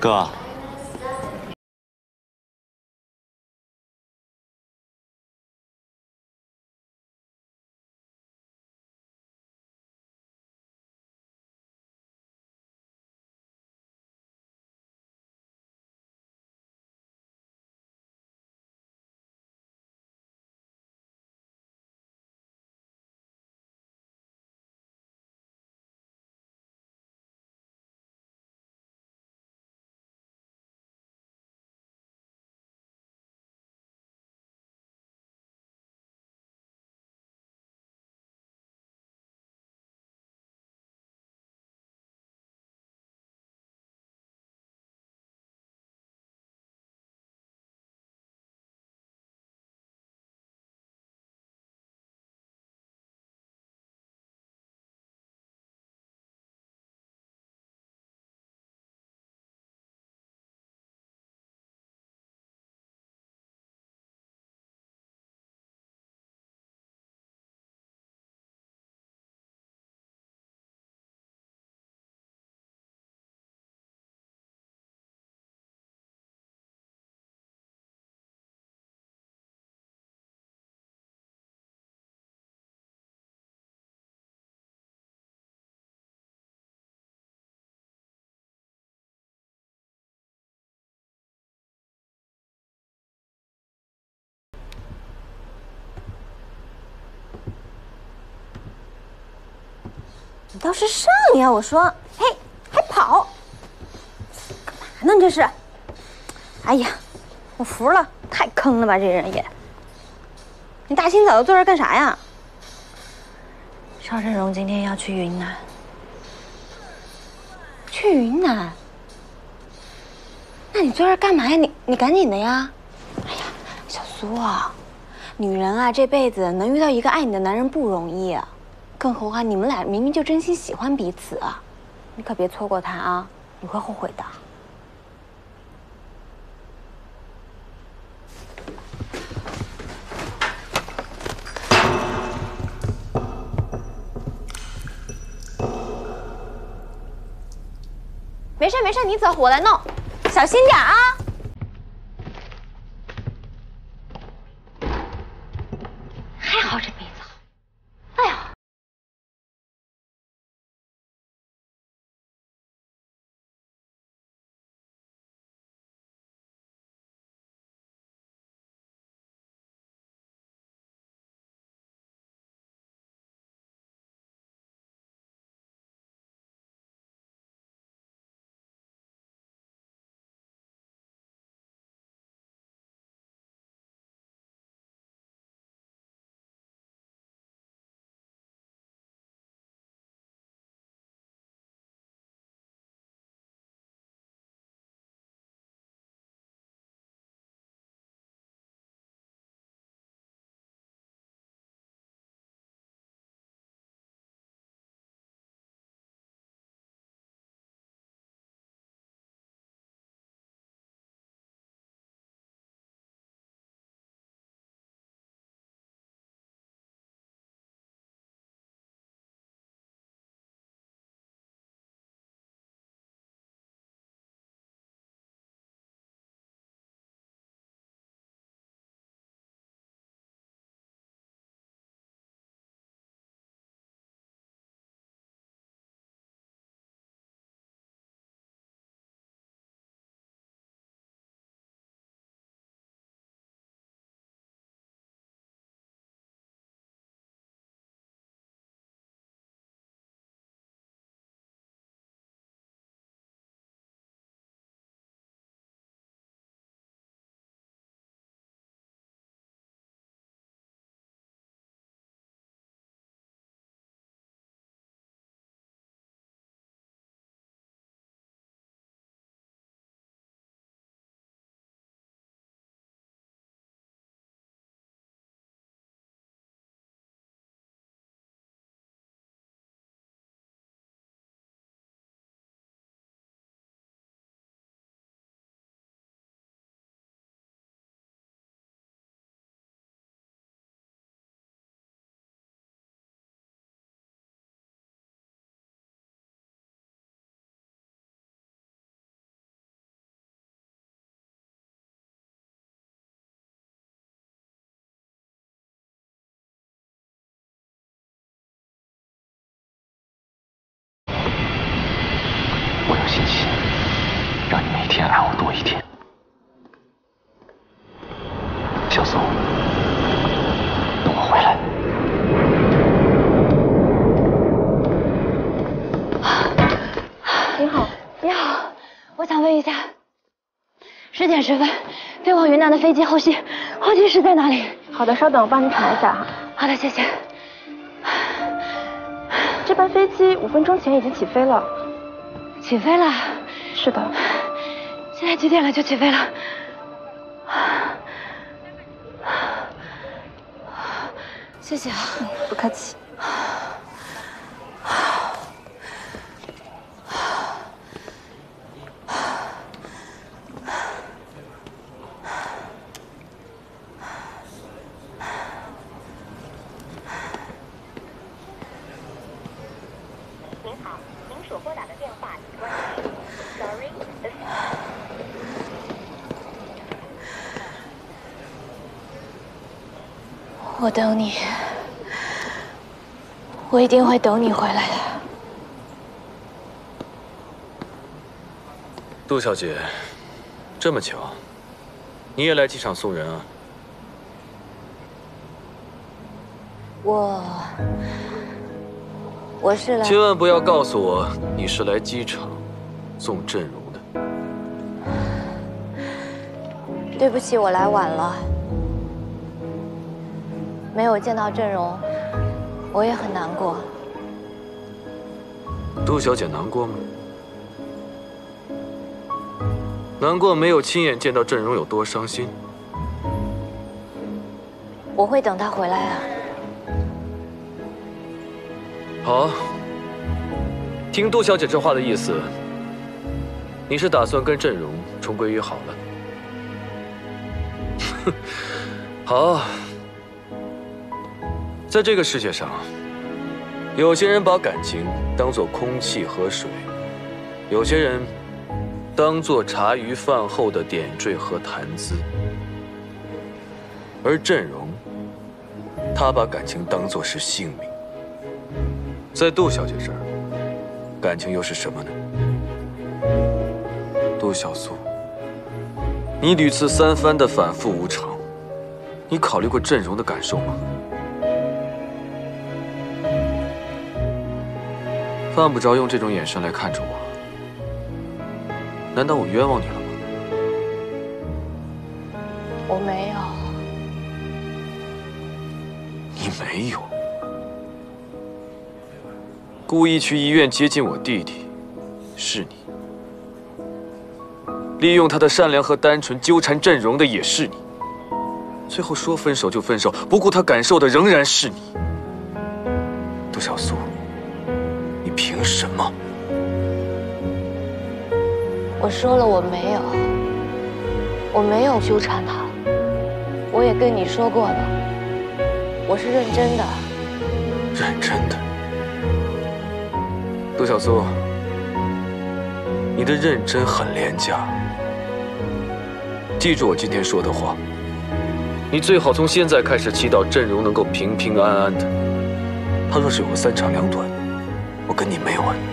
哥， 你倒是上呀！我说，嘿，还跑，干嘛呢？这是？哎呀，我服了，太坑了吧！这人也，你大清早的坐这干啥呀？邵振荣今天要去云南。去云南？那你坐这干嘛呀？你赶紧的呀！哎呀，小苏啊，女人啊，这辈子能遇到一个爱你的男人不容易啊。更何况你们俩明明就真心喜欢彼此啊，你可别错过他啊，你会后悔的。没事没事，你走，我来弄，小心点啊。还好这鼻子好，哎呀。 我想问一下，10:10飞往云南的飞机候机室在哪里？ 好的，稍等，我帮你查一下哈。 好的，谢谢。 这班飞机5分钟前已经起飞了。 起飞了？ 是的。 现在几点了就起飞了？谢谢啊。 不客气。 您好，您所拨打的电话已关机。Sorry。 我等你，我一定会等你回来的。 杜小姐，这么巧，你也来机场送人啊？ 我是来…… 千万不要告诉我你是来机场送郑荣的。 对不起，我来晚了，没有见到郑荣，我也很难过。 杜小姐难过吗？难过没有亲眼见到郑荣有多伤心？ 我会等他回来啊。 好，听杜小姐这话的意思，你是打算跟郑荣重归于好了？哼，好，在这个世界上，有些人把感情当作空气和水，有些人当作茶余饭后的点缀和谈资，而郑荣，他把感情当作是性命。在杜小姐这儿，感情又是什么呢？杜小苏，你屡次三番的反复无常，你考虑过郑荣的感受吗？犯不着用这种眼神来看着我，难道我冤枉你了吗？ 我没有。 你没有。故意去医院接近我弟弟，是你；利用他的善良和单纯纠缠郑荣的也是你；最后说分手就分手，不顾他感受的仍然是你。杜小苏，你凭什么？ 我说了，我没有纠缠他，我也跟你说过了，我是认真的。 认真的。杜小苏，你的认真很廉价。记住我今天说的话，你最好从现在开始祈祷郑荣能够平平安安的。他若是有个3长2短，我跟你没完。